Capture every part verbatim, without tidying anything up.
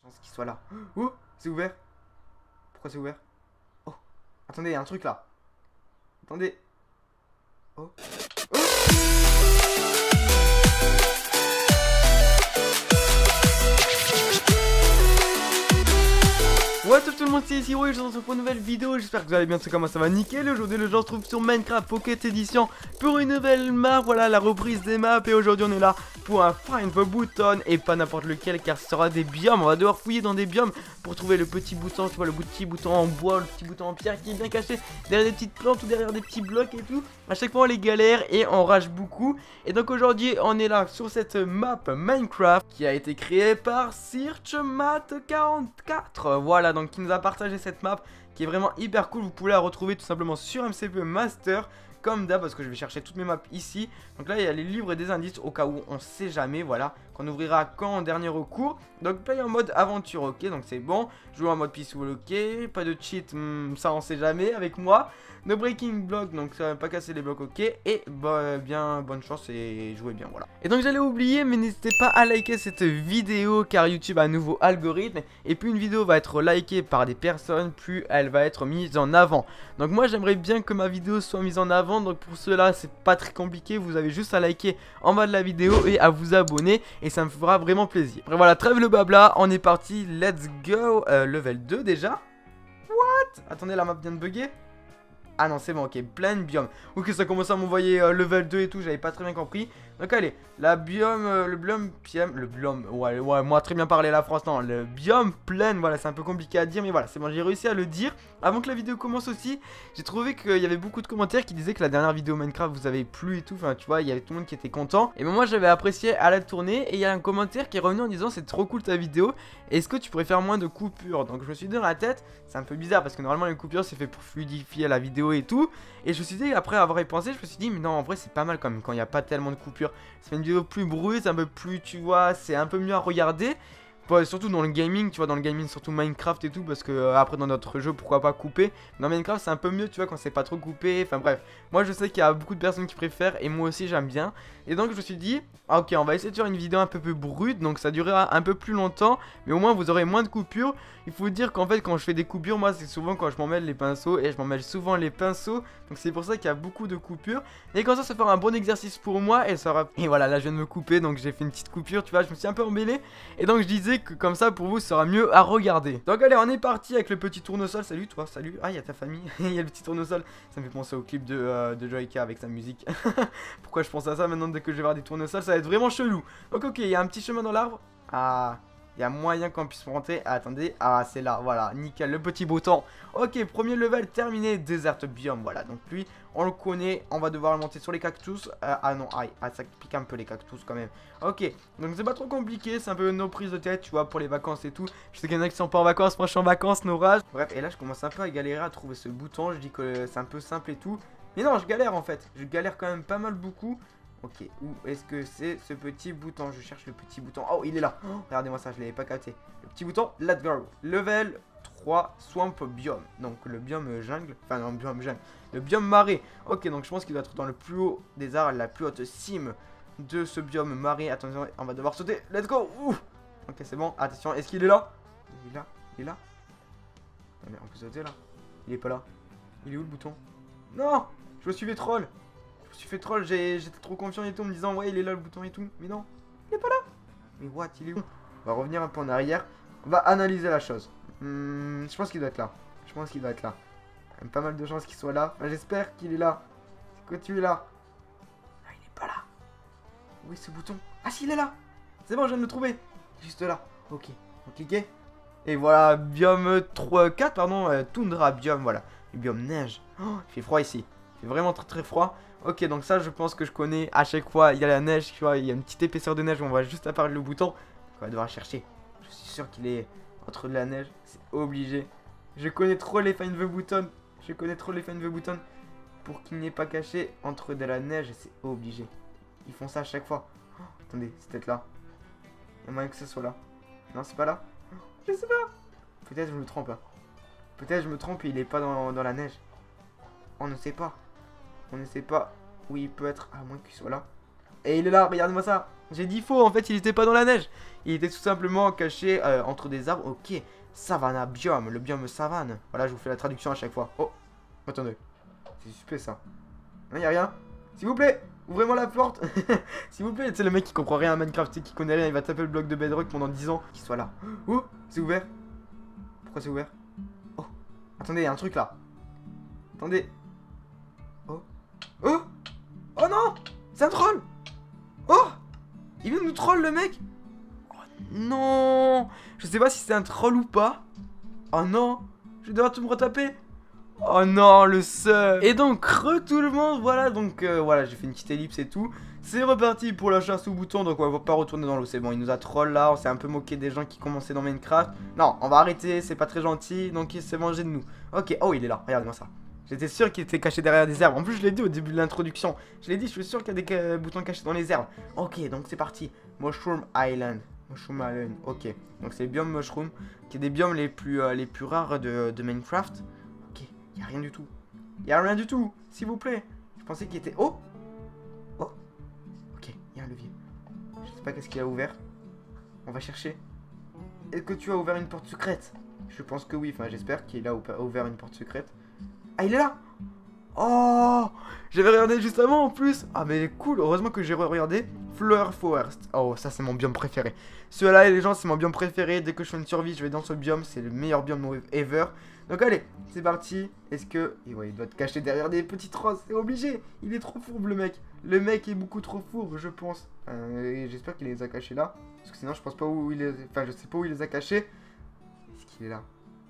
chance qu'il soit là. Oh, c'est ouvert. Pourquoi c'est ouvert? Oh, attendez, il y a un truc là. Attendez. Oh. Oh. What's up tout le monde, c'est ici Roy, je vous retrouve pour une nouvelle vidéo, j'espère que vous allez bien, c'est comment ça va nickel. Aujourd'hui le jeu se trouve sur Minecraft Pocket Edition pour une nouvelle map, voilà la reprise des maps. Et aujourd'hui on est là pour un Find the Button et pas n'importe lequel car ce sera des biomes. On va devoir fouiller dans des biomes pour trouver le petit bouton, tu vois le petit bouton en bois, le petit bouton en pierre qui est bien caché derrière des petites plantes ou derrière des petits blocs et tout. À chaque fois on les galère et on rage beaucoup. Et donc aujourd'hui on est là sur cette map Minecraft qui a été créée par SearchMat quarante-quatre. Voilà, donc qui nous a partagé cette map qui est vraiment hyper cool. Vous pouvez la retrouver tout simplement sur M C P Master comme d'hab, parce que je vais chercher toutes mes maps ici. Donc là il y a les livres et des indices au cas où on sait jamais, voilà, qu'on ouvrira quand en dernier recours. Donc play en mode aventure, ok, donc c'est bon. Jouer en mode peaceful, ok. Pas de cheat, hmm, ça on sait jamais avec moi. No breaking block, donc ça va pas casser les blocs, ok. Et bah, bien bonne chance et jouez bien, voilà. Et donc j'allais oublier, mais n'hésitez pas à liker cette vidéo car YouTube a un nouveau algorithme. Et plus une vidéo va être likée par des personnes, plus elle va être mise en avant. Donc moi j'aimerais bien que ma vidéo soit mise en avant. Donc pour cela c'est pas très compliqué, vous avez juste à liker en bas de la vidéo et à vous abonner. Et ça me fera vraiment plaisir. Après voilà, trêve le blabla, on est parti, let's go. euh, Level deux déjà. What? Attendez, la map vient de bugger. Ah non, c'est bon, ok, plein de biomes. Ok, ça commence à m'envoyer euh, level deux et tout, j'avais pas très bien compris. Donc allez, la biome, euh, le biome, biome, le biome, ouais, ouais, moi très bien parler la France, non, le biome plein, voilà, c'est un peu compliqué à dire, mais voilà, c'est bon, j'ai réussi à le dire. Avant que la vidéo commence aussi, j'ai trouvé qu'il y avait beaucoup de commentaires qui disaient que la dernière vidéo Minecraft vous avait plu et tout, enfin tu vois, il y avait tout le monde qui était content. Et ben moi j'avais apprécié à la tournée, et il y a un commentaire qui est revenu en disant c'est trop cool ta vidéo, est-ce que tu pourrais faire moins de coupures? Donc je me suis dit dans la tête, c'est un peu bizarre parce que normalement les coupures c'est fait pour fluidifier la vidéo et tout. Et je me suis dit, après avoir y pensé, je me suis dit mais non, en vrai c'est pas mal quand même quand il n'y a pas tellement de coupures. Ça fait une vidéo plus brute, un peu plus, tu vois, c'est un peu mieux à regarder. Bon, surtout dans le gaming, tu vois, dans le gaming, surtout Minecraft et tout, parce que euh, après dans notre jeu, pourquoi pas couper. Dans Minecraft, c'est un peu mieux, tu vois, quand c'est pas trop coupé. Enfin bref, moi je sais qu'il y a beaucoup de personnes qui préfèrent et moi aussi j'aime bien. Et donc je me suis dit, ah, ok, on va essayer de faire une vidéo un peu plus brute, donc ça durera un peu plus longtemps, mais au moins vous aurez moins de coupures. Il faut dire qu'en fait, quand je fais des coupures, moi c'est souvent quand je m'en mêle les pinceaux et je m'en mêle souvent les pinceaux, donc c'est pour ça qu'il y a beaucoup de coupures. Et comme ça, ça fera un bon exercice pour moi et ça aura... Et voilà, là je viens de me couper, donc j'ai fait une petite coupure, tu vois, je me suis un peu emmêlé. Et donc je disais que comme ça pour vous ça sera mieux à regarder. Donc allez, on est parti avec le petit tournesol. Salut toi, salut. Ah, il y a ta famille. Il y a le petit tournesol. Ça me fait penser au clip de, euh, de Joyka avec sa musique. Pourquoi je pense à ça maintenant? Dès que je vais voir des tournesols, ça va être vraiment chelou. Donc ok, il y a un petit chemin dans l'arbre. Ah, il y a moyen qu'on puisse monter. Ah, attendez, ah c'est là, voilà, nickel, le petit bouton. Ok, premier level terminé, Desert Biome. Voilà, donc lui on le connaît, on va devoir le monter sur les cactus. euh, Ah non, aïe, ah, ça pique un peu les cactus quand même. Ok, donc c'est pas trop compliqué, c'est un peu nos prises de tête, tu vois, pour les vacances et tout. Je sais qu'il y en a qui sont pas en vacances, moi je suis en vacances, nos rages. Bref, et là je commence un peu à galérer à trouver ce bouton. Je dis que c'est un peu simple et tout, mais non, je galère en fait, je galère quand même pas mal beaucoup. Ok, où est-ce que c'est ce petit bouton? Je cherche le petit bouton. Oh, il est là. Oh, regardez-moi ça, je l'avais pas capté. Le petit bouton, let's go. Level trois, Swamp Biome. Donc le biome jungle. Enfin, non, biome jungle. Le biome marée. Ok, donc je pense qu'il doit être dans le plus haut des arbres, la plus haute cime de ce biome marée. Attention, on va devoir sauter. Let's go. Ouh. Ok, c'est bon. Attention, est-ce qu'il est là? Il est là. Il est là. Non, mais on peut sauter là. Il est pas là. Il est où le bouton? Non, je me suis fait troll. Je me suis fait troll, j'étais trop confiant et tout en me disant ouais il est là le bouton et tout. Mais non, il est pas là. Mais what, il est où? On va revenir un peu en arrière. On va analyser la chose. Hmm, je pense qu'il doit être là. Je pense qu'il doit être là. Il y a même pas mal de chances qu'il soit là. Enfin, j'espère qu'il est là. C'est quoi, tu es là? Non, il est pas là. Où est ce bouton? Ah si, il est là. C'est bon, je viens de le trouver. Juste là. Ok, on clique. Et voilà, biome trois, quatre, pardon, euh, Tundra biome, voilà. Le biome neige. Oh, il fait froid ici. Il fait vraiment très très froid. Ok, donc ça je pense que je connais. À chaque fois il y a la neige, tu vois, il y a une petite épaisseur de neige où on va juste apparaître le bouton. On va devoir chercher. Je suis sûr qu'il est entre de la neige, c'est obligé. Je connais trop les Find the Button. Je connais trop les Find the Button pour qu'il n'est pas caché entre de la neige, c'est obligé. Ils font ça à chaque fois. Oh, attendez, c'est peut-être là. Il y a moyen que ce soit là. Non, c'est pas là. Oh, je sais pas. Peut-être je me trompe. Hein. Peut-être je me trompe et il est pas dans, dans la neige. On ne sait pas. On ne sait pas où il peut être, à moins qu'il soit là. Et il est là, regardez-moi ça. J'ai dit faux, en fait il était pas dans la neige. Il était tout simplement caché euh, entre des arbres. Ok, savana biome, le biome savane. Voilà, je vous fais la traduction à chaque fois. Oh, attendez. C'est suspect ça. Non, y'a rien. S'il vous plaît, ouvrez-moi la porte. S'il vous plaît, c'est le mec qui comprend rien à Minecraft, qui connaît rien, il va taper le bloc de bedrock pendant dix ans. Qu'il soit là. Oh, c'est ouvert. Pourquoi c'est ouvert? Oh, attendez, y'a un truc là. Attendez. Oh. Oh. Oh non, c'est un troll. Oh, il vient de nous troll le mec. Oh non. Je sais pas si c'est un troll ou pas. Oh non, je vais devoir tout me retaper. Oh non, le seul. Et donc, re tout le monde, voilà, donc euh, voilà, j'ai fait une petite ellipse et tout. C'est reparti pour la chasse au bouton, donc on va pas retourner dans l'eau, c'est bon, il nous a troll là, on s'est un peu moqué des gens qui commençaient dans Minecraft. Non, on va arrêter, c'est pas très gentil, donc il s'est vengé de nous. Ok, oh il est là, regardez-moi ça. J'étais sûr qu'il était caché derrière des herbes, en plus je l'ai dit au début de l'introduction. Je l'ai dit, je suis sûr qu'il y a des euh, boutons cachés dans les herbes. Ok, donc c'est parti, Mushroom Island. Mushroom Island, ok. Donc c'est le biome Mushroom, qui est des biomes les plus, euh, les plus rares de, de Minecraft. Y'a rien du tout. Y'a rien du tout, s'il vous plaît. Je pensais qu'il était... Oh. Oh. Ok, y'a un levier. Je sais pas qu'est-ce qu'il a ouvert. On va chercher. Est-ce que tu as ouvert une porte secrète? Je pense que oui, enfin j'espère qu'il a ouvert une porte secrète. Ah, il est là. Oh, j'avais regardé juste avant en plus. Ah mais cool, heureusement que j'ai regardé. Flower Forest. Oh, ça c'est mon biome préféré. Ceux-là, les gens, c'est mon biome préféré. Dès que je fais une survie, je vais dans ce biome. C'est le meilleur biome ever. Donc allez, c'est parti. Est-ce que... Et ouais, il doit te cacher derrière des petites roses. C'est obligé. Il est trop fourbe le mec. Le mec est beaucoup trop fourbe, je pense. Euh, J'espère qu'il les a cachés là. Parce que sinon, je pense pas où il est... Enfin, je sais pas où il les a cachés. Est-ce qu'il est là?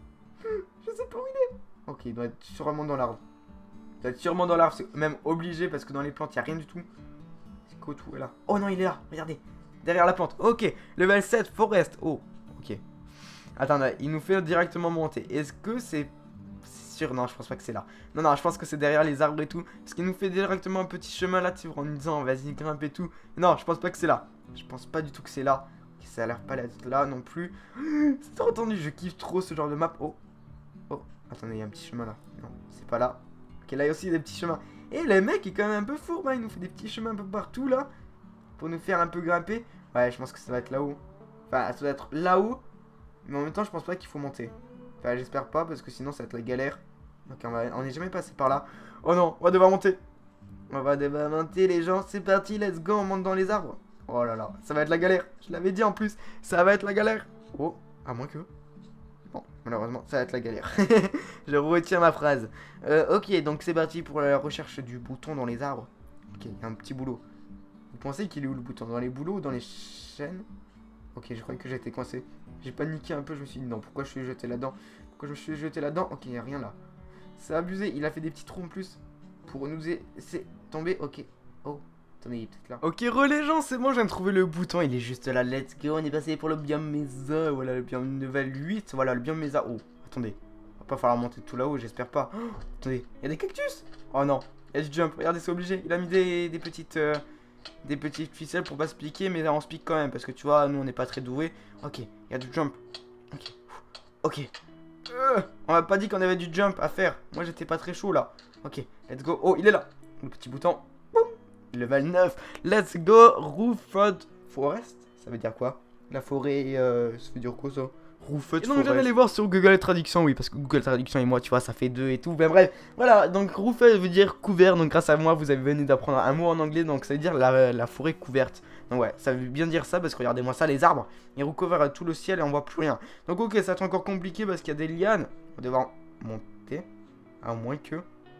Je sais pas où il est. Ok, il doit être sûrement dans l'arbre. Il doit être sûrement dans l'arbre. C'est même obligé parce que dans les plantes, il n'y a rien du tout. C'est quoi tout est là? Oh non, il est là. Regardez. Derrière la plante. Ok. Level sept, Forest. Oh. Ok. Attends, il nous fait directement monter. Est-ce que c'est... sûr? Non, je pense pas que c'est là. Non, non, je pense que c'est derrière les arbres et tout. Parce qu'il nous fait directement un petit chemin là, tu vois, en nous disant, vas-y, grimpe et tout. Non, je pense pas que c'est là. Je pense pas du tout que c'est là. Okay, ça a l'air pas d'être là non plus. C'est trop tendu, je kiffe trop ce genre de map. Oh. Oh, attendez, il y a un petit chemin là. Non, c'est pas là. Ok, là aussi, il y a des petits chemins. Et le mec est quand même un peu fourbe, hein. Il nous fait des petits chemins un peu partout là. Pour nous faire un peu grimper. Ouais, je pense que ça va être là-haut. Enfin, ça doit être là-haut. Mais en même temps, je pense pas qu'il faut monter. Enfin, j'espère pas, parce que sinon, ça va être la galère. Donc, on, va... on est jamais passé par là. Oh non, on va devoir monter. On va devoir monter, les gens. C'est parti, let's go, on monte dans les arbres. Oh là là, ça va être la galère. Je l'avais dit en plus, ça va être la galère. Oh, à moins que... Bon, malheureusement, ça va être la galère. Je retiens ma phrase. Euh, ok, donc c'est parti pour la recherche du bouton dans les arbres. Ok, il y a un petit boulot. Vous pensez qu'il est où le bouton? Dans les boulots ou dans les chaînes? Ok, je croyais que j'étais coincé. J'ai paniqué un peu, je me suis dit non, pourquoi je suis jeté là-dedans? Pourquoi je me suis jeté là-dedans? Ok, il n'y a rien là. C'est abusé, il a fait des petits trous en plus. Pour nous c'est tombé, ok. Oh, attendez, il est peut-être là. Ok, re les gens, c'est bon, je viens de trouver le bouton, il est juste là, let's go. On est passé pour le biome Mesa, voilà, le biome level huit, voilà, le biome Mesa. Oh, attendez, va pas falloir monter tout là-haut, j'espère pas. Oh, attendez, il y a des cactus. Oh non, il y a du jump, regardez, c'est obligé. Il a mis des, des petites... Euh, des petites ficelles pour pas se piquer, mais on se pique quand même parce que tu vois, nous on n'est pas très doués. Ok, il y a du jump. Ok, ok. Euh, on m'a pas dit qu'on avait du jump à faire. Moi j'étais pas très chaud là. Ok, let's go. Oh, il est là. Le petit bouton. Boum. Level neuf. Let's go. Roofed Forest. Ça veut dire quoi? La forêt, euh, ça veut dire quoi ça? Roofed Forest. Et donc j'allais aller voir sur Google Traduction, oui, parce que Google Traduction et moi, tu vois, ça fait deux et tout. Ben bref, voilà, donc roofed veut dire couvert, donc grâce à moi, vous avez venu d'apprendre un mot en anglais, donc ça veut dire la, la forêt couverte. Donc ouais, ça veut bien dire ça, parce que regardez-moi ça, les arbres, ils recouvrent tout le ciel et on voit plus rien. Donc ok, ça va être encore compliqué parce qu'il y a des lianes. On va devoir monter, à moins que...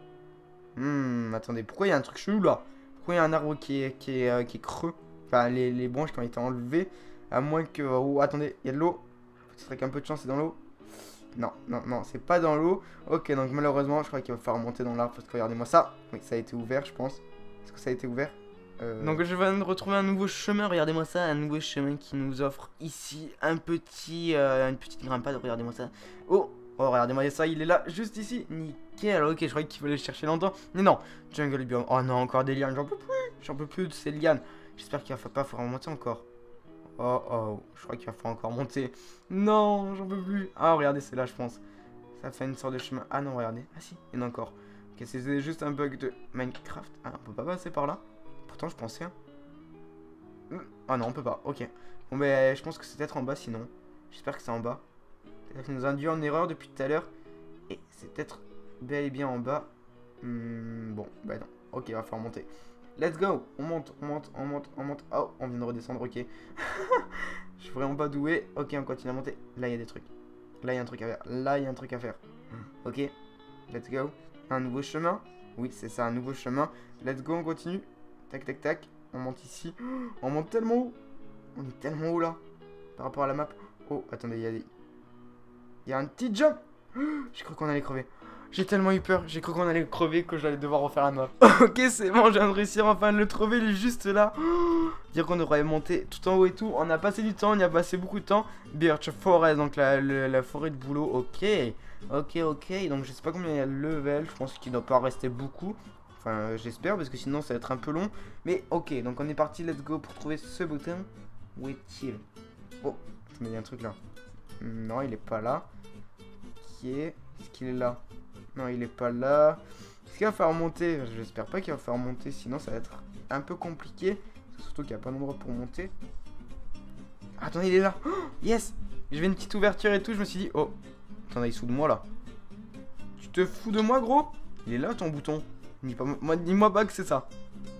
Hmm, attendez, pourquoi il y a un truc chelou là? Pourquoi il y a un arbre qui est, qui est, euh, qui est creux? Enfin, les, les branches qui ont été enlevées, à moins que... Oh, attendez, il y a de l'eau. Avec un peu de chance, c'est dans l'eau. Non, non, non, c'est pas dans l'eau. Ok, donc malheureusement, je crois qu'il va falloir monter dans l'arbre. Parce que regardez-moi ça. Oui, ça a été ouvert, je pense. Est-ce que ça a été ouvert? euh... Donc je viens de retrouver un nouveau chemin. Regardez-moi ça, un nouveau chemin qui nous offre ici un petit, euh, une petite grimpade. Regardez-moi ça. Oh, oh, regardez-moi ça, il est là, juste ici. Nickel. Ok, je croyais qu'il fallait le chercher longtemps. Mais non, jungle biome. Oh non, encore des lianes. J'en peux plus. J'en peux plus de ces lianes. J'espère qu'il va pas falloir monter encore. Oh oh, je crois qu'il va falloir encore monter. Non, j'en peux plus. Ah, regardez, c'est là, je pense. Ça fait une sorte de chemin. Ah non, regardez. Ah si, il y en a encore. Ok, c'est juste un bug de Minecraft. Ah, on peut pas passer par là. Pourtant, je pensais. Hein. Ah non, on peut pas, ok. Bon ben je pense que c'est peut-être en bas sinon. J'espère que c'est en bas. Ça nous induit en erreur depuis tout à l'heure. Et c'est peut-être bel et bien en bas. Hmm, bon, bah non. Ok, il va falloir monter. Let's go. On monte, on monte, on monte, on monte. Oh, on vient de redescendre, ok. Je suis vraiment pas doué. Ok, on continue à monter. Là, il y a des trucs. Là, il y a un truc à faire. Là, il y a un truc à faire. Ok, let's go. Un nouveau chemin. Oui, c'est ça, un nouveau chemin. Let's go, on continue. Tac, tac, tac. On monte ici. On monte tellement haut. On est tellement haut là. Par rapport à la map. Oh, attendez, il y a des... Il y a un petit jump. J'ai cru qu'on allait crever. J'ai tellement eu peur. J'ai cru qu'on allait crever que j'allais devoir refaire la map. Ok, c'est bon, je viens de réussir enfin de le trouver. Il est juste là. Dire qu'on devrait monter tout en haut et tout. On a passé du temps, on y a passé beaucoup de temps. Birch Forest, donc la, la, la forêt de boulot. Ok. Ok, ok. Donc je sais pas combien il y a de level. Je pense qu'il ne doit pas rester beaucoup. Enfin, euh, j'espère parce que sinon ça va être un peu long. Mais ok, donc on est parti. Let's go pour trouver ce bouton. Où est-il? Oh, mais il y a un truc là. Non, il est pas là. Qui est... Est-ce qu'il est là? Non, il est pas là. Est-ce qu'il va falloir monter? J'espère pas qu'il va falloir monter, sinon ça va être un peu compliqué. Surtout qu'il n'y a pas d'endroit pour monter. Attendez, il est là. Oh, yes. J'ai vu une petite ouverture et tout, je me suis dit, oh, attendez, il est sous de moi là. Tu te fous de moi, gros? Il est là ton bouton. Dis-moi dis pas que c'est ça.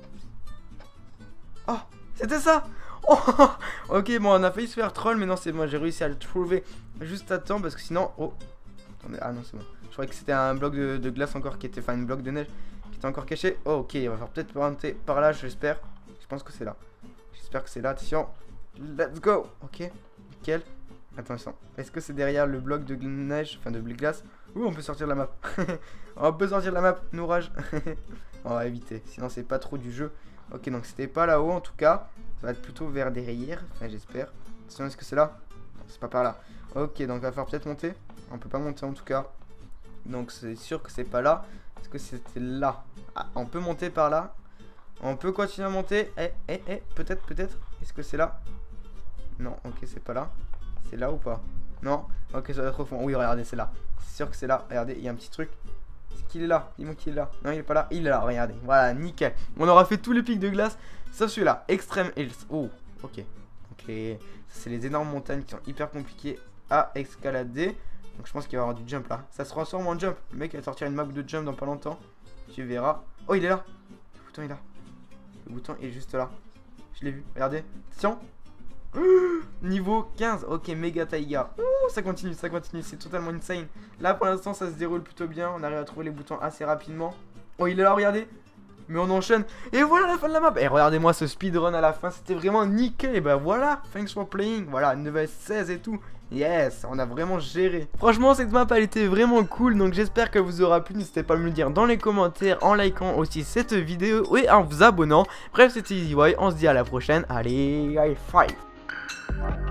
Oh, c'était ça. Oh, ok, bon, on a failli se faire troll, mais non, c'est moi, j'ai réussi à le trouver juste à temps parce que sinon, oh, attendez, ah non, c'est bon. Je croyais que c'était un bloc de, de glace encore qui était, enfin, une bloc de neige qui était encore caché. Oh, ok, il va falloir peut-être monter par là, j'espère. Je pense que c'est là. J'espère que c'est là. Attention, let's go. Ok, nickel. Attention, est-ce que c'est derrière le bloc de neige, enfin de glace? Ouh, on peut sortir de la map. On peut sortir de la map, nous rage. On va éviter, sinon c'est pas trop du jeu. Ok, donc c'était pas là-haut en tout cas. Ça va être plutôt vers derrière, enfin j'espère. Sinon est-ce que c'est là? Non, c'est pas par là. Ok, donc il va falloir peut-être monter. On peut pas monter en tout cas. Donc c'est sûr que c'est pas là. Est-ce que c'était là? Ah, on peut monter par là. On peut continuer à monter. Eh, eh, eh, peut-être, peut-être. Est-ce que c'est là? Non, ok, c'est pas là. C'est là ou pas? Non. Ok, ça va être au fond. Oui, regardez, c'est là. C'est sûr que c'est là. Regardez, il y a un petit truc. Est-ce qu'il est là? Dis-moi qu'il est là. Non, il est pas là. Il est là, regardez. Voilà, nickel. On aura fait tous les pics de glace. Sauf celui-là. Extreme Hills. Oh, ok. Donc, les... c'est les énormes montagnes qui sont hyper compliquées à escalader. Donc, je pense qu'il va y avoir du jump là. Ça se transforme en jump. Le mec va sortir une map de jump dans pas longtemps. Tu verras. Oh, il est là. Le bouton est là. Le bouton est juste là. Je l'ai vu. Regardez. Attention. Ouh, niveau quinze. Ok, méga taïga. Ouh, ça continue, ça continue. C'est totalement insane. Là, pour l'instant, ça se déroule plutôt bien. On arrive à trouver les boutons assez rapidement. Oh, il est là, regardez. Mais on enchaîne. Et voilà la fin de la map. Et regardez-moi ce speedrun à la fin. C'était vraiment nickel. Et ben voilà. Thanks for playing. Voilà, level seize et tout. Yes, on a vraiment géré. Franchement, cette map, elle était vraiment cool. Donc j'espère que vous aura plu. N'hésitez pas à me le dire dans les commentaires, en likant aussi cette vidéo et en vous abonnant. Bref, c'était EasyY. On se dit à la prochaine. Allez, high five.